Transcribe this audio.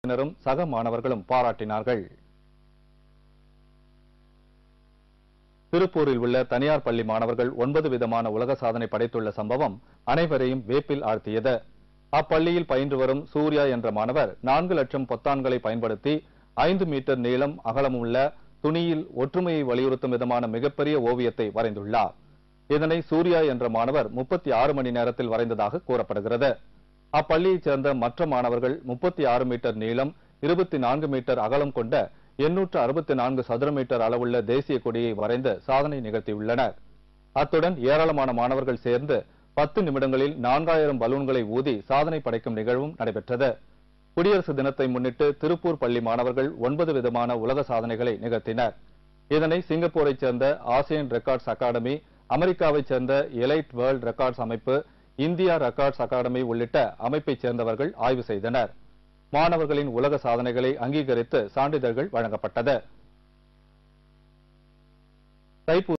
குடும்பத்தினரும் சக மாணவர்களும் பாராட்டினார்கள். திருப்பூரில் உள்ள தனியார் பள்ளி மாணவர்கள் 9 விதமான உலக சாதனை படைத்துள்ள சம்பவம் அனைவரையும் வேப்பில் ஆழ்த்தியது. அப்பள்ளியில் பயின்று வரும் சூர்யா என்ற மாணவர் 4 லட்சம் பொத்தான்களை பயன்படுத்தி 5 மீட்டர் நீளம் அகலமுள்ள துணியில் ஒற்றுமையை வலியுறுத்தும் விதமான மிகப்பெரிய ஓவியத்தை வரைந்துள்ளார். இதனை சூர்யா என்ற மாணவர் 36 மணி நேரத்தில் வரைந்ததாக கூறப்படுகிறது. அப்பள்ளியைச் சேர்ந்த மற்ற மாணவர்கள் 36 மீட்டர் நீளம் 24 மீட்டர் அகலம் கொண்ட 864 சதுர மீட்டர் அளவுள்ள தேசிய கொடியை வரைந்து சாதனை நிகழ்த்தியுள்ளனர். அத்துடன் ஏராளமான மாணவர்கள் சேர்ந்து 10 நிமிடங்களில் 4000 பலூன்களை ஊதி சாதனை படைக்கும் நிகழ்வும் நடைபெற்றது. குடியரசு தினத்தை முன்னிட்டு திருப்பூர் பள்ளி மாணவர்கள் 9 விதமான உலக சாதனைகளை நிகழ்த்தினர். இதனை சிங்கப்பூரைச் சேர்ந்த ஆசியன் ரெக்கார்ட்ஸ் அகாடமி, அமெரிக்காவைச் சேர்ந்த எலைட் வேர்ல்ட் ரெக்கார்ட்ஸ் அமைப்பு, இந்தியா ரெக்கார்ட்ஸ் அகாடமி உள்ளிட்ட அமைப்பைச் சேர்ந்தவர்கள் ஆய்வு செய்தனர். மாணவர்களின் உலக சாதனைகளை அங்கீகரித்து சான்றிதழ்கள் வழங்கப்பட்டது.